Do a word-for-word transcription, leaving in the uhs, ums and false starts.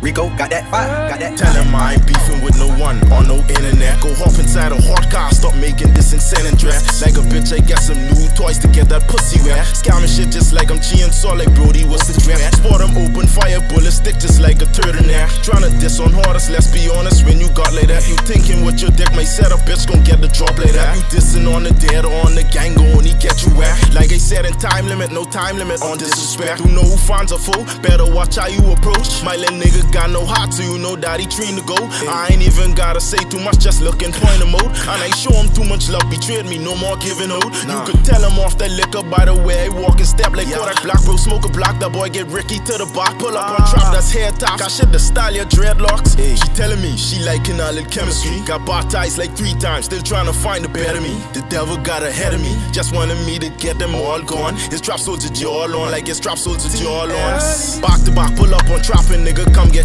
Rico got that fire, got that. Tell him I ain't beefing with no one on no internet. Go hop inside a hot car, stop making this insane and dress. Like a bitch, I got some new toys to get that pussy wet. Scamming shit just like I'm cheating, so like Brody, what's the threat? Spot them open, fire bullet stick just like a turtleneck. Tryna diss on hardest, let's be honest, when you got like that. You thinking with your dick, my set up bitch gon' get the drop like that. You dissing on the dead or on the gang, go only get you wet. Like I said in time limit, no time limit on disrespect. You know who fans are full, better watch how you approach. My little nigga got no heart, so you know that he trained to go. I ain't even gotta say too much, just look in pointer mode. And I show him too much love, betrayed me, no more giving out. Nah. You could tell him off that liquor by the way I walk and step like yeah. Kodak Black, bro, smoke a block, that boy get Ricky to the bar. Pull up ah. on trap, that's hair top, got shit the style, your dreadlocks. Hey. She telling me she liking our little chemistry. Got baptized like three times, still trying to find a better me. The devil got ahead of me, just wanted me to get them all gone. His trap soldier jaw on, like his trap soldier jaw on. Back to back, pull up on trapping, nigga, come get